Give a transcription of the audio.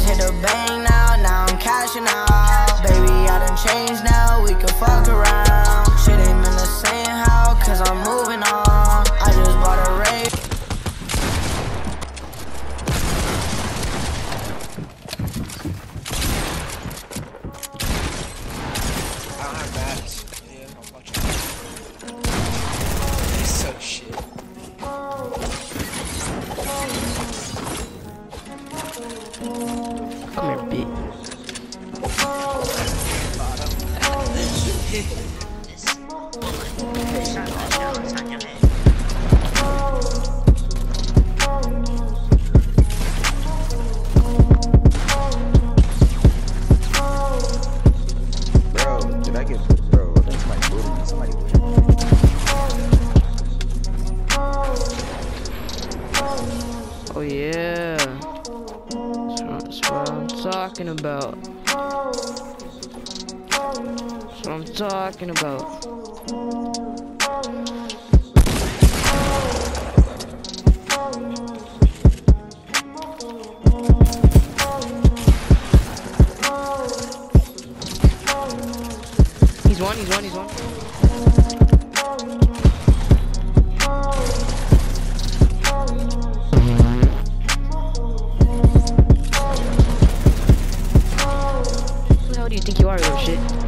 hit the bank now I'm cashing out. Baby, I done changed now, we can fuck around. Shit ain't been the same, how? Cause I'm moving on. I just bought a Ray. I don't have bats. Yeah, I'll watch it. He's so shit. Come here, bitch. Bro, did I get bro? I think somebody booted me. Somebody booted me. Oh yeah, that's what I'm talking about. That's what I'm talking about. He's one. Who the hell do you think you are, little shit?